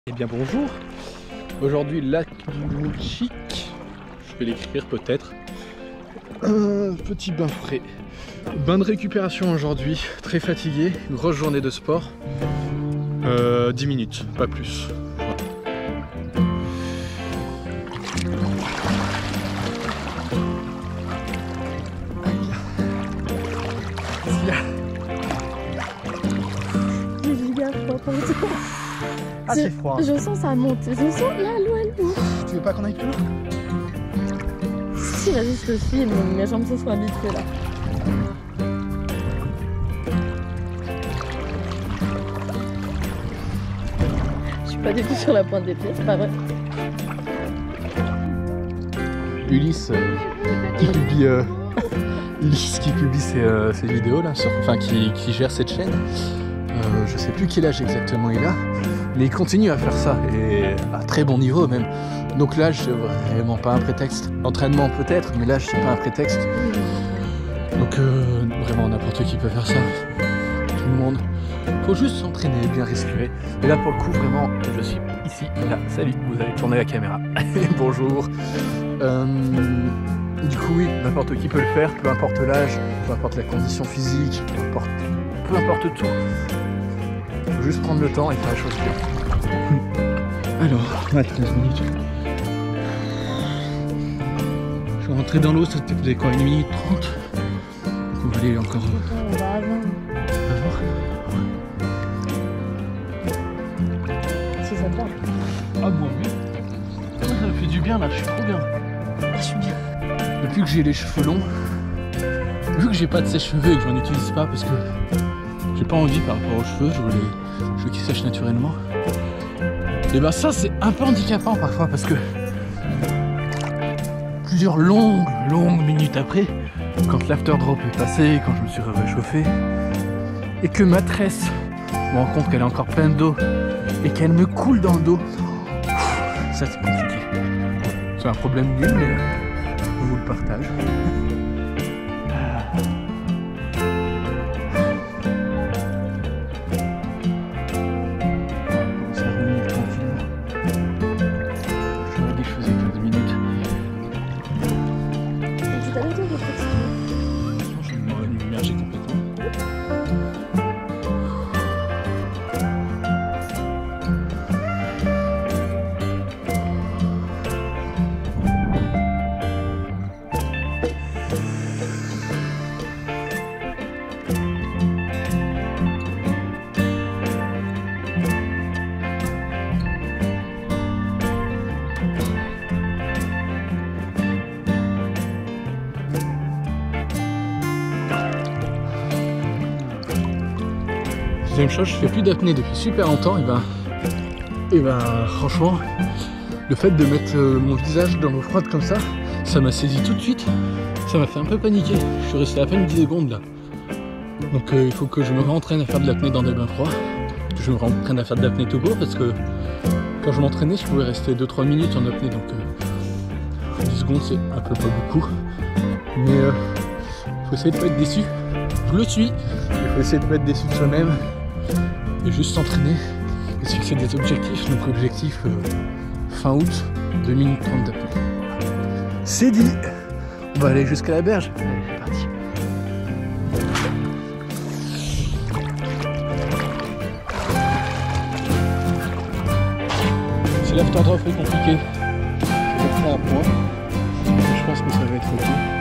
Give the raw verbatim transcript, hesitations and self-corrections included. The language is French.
Eh bien bonjour, aujourd'hui lac du Moulchic, je vais l'écrire peut-être, un petit bain frais, bain de récupération aujourd'hui, très fatigué, grosse journée de sport, euh, dix minutes, pas plus. J'ai giga froid pour toi. Ah c'est froid. Je sens ça monte, je sens là l'eau elle monte. Tu veux pas qu'on aille plus loin? Si, vas-y je te filme, mes jambes se sont habituées là. Je suis pas du tout sur la pointe des pieds, c'est pas vrai. Ulysse euh, qui publie euh, Ulysse qui publie ses, euh, ses vidéos là, sur, enfin qui, qui gère cette chaîne. Euh, je sais plus quel âge exactement il a, mais il continue à faire ça et à très bon niveau même. Donc l'âge c'est vraiment pas un prétexte. L'entraînement peut-être, mais l'âge c'est pas un prétexte. Donc euh, vraiment n'importe qui peut faire ça. Tout le monde. Faut juste s'entraîner, bien respirer. Et là pour le coup vraiment, je suis ici, là. Salut, vous avez tourné la caméra. Bonjour. Euh, du coup oui, n'importe qui peut le faire, peu importe l'âge, peu importe la condition physique, peu importe, peu importe tout. Faut juste prendre le temps et faire la chose bien. Alors, ouais, quinze minutes. Je suis rentré dans l'eau, ça faisait quoi, une minute trente. Donc on va aller encore On va avant. avant. Si ça te va. Ah moi oui. Ça me fait du bien là, je suis trop bien. Ah, je suis bien. Depuis que j'ai les cheveux longs, vu que j'ai pas de sèche-cheveux et que j'en utilise pas parce que j'ai pas envie par rapport aux cheveux, je veux les cheveux qui sèchent naturellement. Et bah ça c'est un peu handicapant parfois parce que plusieurs longues, longues minutes après, quand l'afterdrop est passé, quand je me suis réchauffé, et que ma tresse, je me rends compte qu'elle est encore pleine d'eau et qu'elle me coule dans le dos, ça c'est compliqué. C'est un problème nul mais je vous le partage. Tu t'as noté quelque chose? Je vais m'immerger complètement. Deuxième chose, je fais plus d'apnée depuis super longtemps et ben, et ben franchement, le fait de mettre euh, mon visage dans l'eau froide comme ça, ça m'a saisi tout de suite, ça m'a fait un peu paniquer. Je suis resté à peine dix secondes là. Donc euh, il faut que je me réentraîne à faire de l'apnée dans des bains froids, que je me réentraîne à faire de l'apnée tout court parce que quand je m'entraînais, je pouvais rester deux trois minutes en apnée, donc euh, dix secondes c'est un peu pas beaucoup. Mais euh, faut essayer de pas être déçu. Je le suis, il faut essayer de pas être déçu de soi-même. Et juste s'entraîner et se fixer des objectifs. Donc objectif euh, fin août, deux minutes trente d'apnée. C'est dit. On va aller jusqu'à la berge. Allez, c'est parti. Si l'afterdrop est compliqué, je vais faire un point. Je pense que ça va être ok.